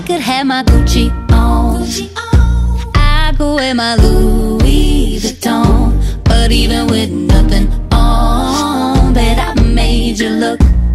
could have my Gucci on, I could wear my Louis Vuitton, but even with nothing on, bet I made you look